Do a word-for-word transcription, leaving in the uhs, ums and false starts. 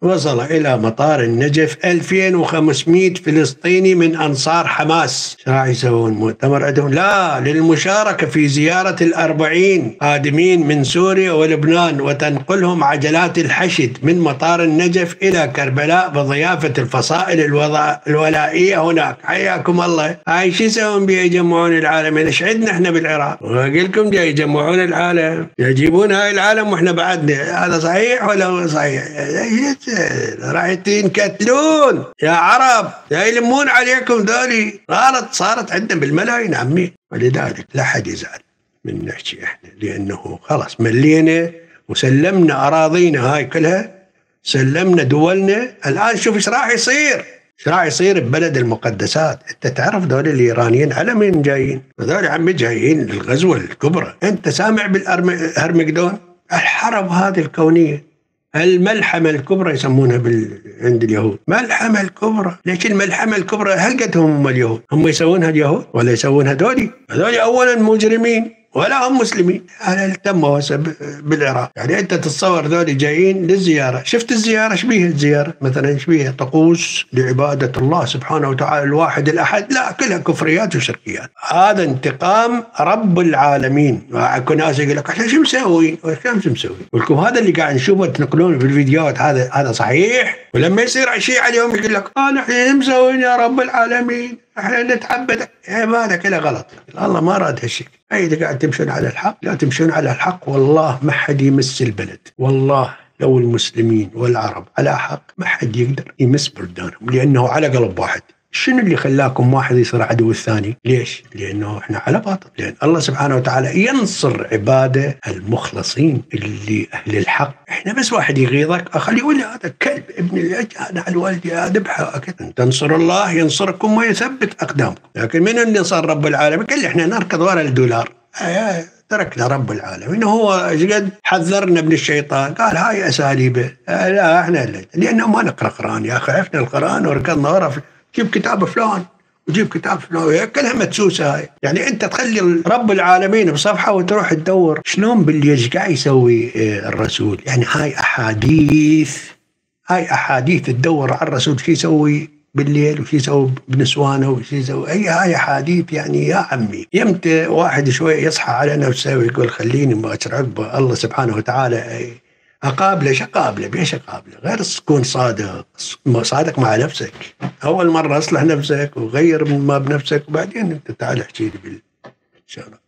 وصل إلى مطار النجف ألفين وخمسمئة فلسطيني من أنصار حماس. شو راح يسوون؟ مؤتمر عندهم؟ لا، للمشاركة في زيارة الأربعين قادمين من سوريا ولبنان وتنقلهم عجلات الحشد من مطار النجف إلى كربلاء بضيافة الفصائل الولائية هناك. حياكم الله. هاي شو يسوون بيه؟ يجمعون العالم. ايش عندنا احنا بالعراق؟ وأقول لكم جاي يجمعون العالم، يجيبون هاي العالم واحنا بعدنا. هذا صحيح ولا مو صحيح؟ راح ينكتلون يا عرب، يلمون عليكم ذولي. صارت صارت عندنا بالملايين عمي. ولذلك لا حد يزعل من نحكي احنا، لانه خلاص ملينا وسلمنا اراضينا هاي كلها، سلمنا دولنا. الان شوف ايش راح يصير، ايش راح يصير ببلد المقدسات. انت تعرف ذول الايرانيين على مين جايين؟ هذول عمي جايين للغزوه الكبرى. انت سامع بالهرمجدون؟ الحرب هذه الكونيه، الملحمة الكبرى يسمونها بال... عند اليهود ملحمة الكبرى. ليش الملحمة الكبرى؟ هل قدهم هم اليهود؟ هم يسوونها اليهود ولا يسوونها دولي؟ هذول أولا مجرمين ولا هم مسلمين. هذا تم بالعراق. يعني أنت تتصور ذولي جايين للزيارة. شفت الزيارة شبيه الزيارة مثلا شبيه طقوس لعبادة الله سبحانه وتعالى الواحد الأحد؟ لا، كلها كفريات وشركيات. هذا انتقام رب العالمين. اكو ناس يقول لك احنا شو مسوين؟ شو مسوين؟ ولكم هذا اللي قاعد نشوفه تنقلون في الفيديوهات، هذا هذا صحيح؟ ولما يصير شيء عليهم يقول لك اه نحن مسوين يا رب العالمين، احنا نتعبد. هذا كله غلط. الله ما راد هالشيء. اذا قاعد تمشون على الحق لا تمشون على الحق، والله ما حد يمس البلد. والله لو المسلمين والعرب على حق ما حد يقدر يمس بلدانهم، لانه على قلب واحد. شنو اللي خلاكم واحد يصير عدو الثاني؟ ليش؟ لأنه إحنا على باطل. لأن الله سبحانه وتعالى ينصر عباده المخلصين اللي أهل الحق. إحنا بس واحد يغيظك أخلي يقول لي هذا كلب ابن الأجهل على والدي أذبحه. أن تنصر الله ينصركم ويثبت أقدامكم. لكن من اللي نصر رب العالمين؟ كل إحنا نركض وراء الدولار. آه تركنا رب العالمين. هو قد حذرنا من الشيطان، قال هاي أساليبه. آه لا إحنا لا. لأنه ما نقرأ قرآن يا أخي. عرفنا القرآن وركضنا وراء جيب كتاب فلان وجيب كتاب فلان، كلها مدسوسة هاي. يعني أنت تخلي رب العالمين بصفحة وتروح تدور شلون بالليل قاعد يسوي الرسول. يعني هاي أحاديث، هاي أحاديث تدور على الرسول شو يسوي بالليل وشو يسوي بنسوانه وشو يسوي. أي هاي أحاديث. يعني يا عمي يمتى واحد شوي يصحى على نفسه ويقول خليني ما أشر عقبه الله سبحانه وتعالى أقابله. شو أقابله؟ بيش أقابله؟ غير تكون صادق، صادق مع نفسك. أول مرة أصلح نفسك وغير ما بنفسك، وبعدين أنت تعال احكي لي بالشارع.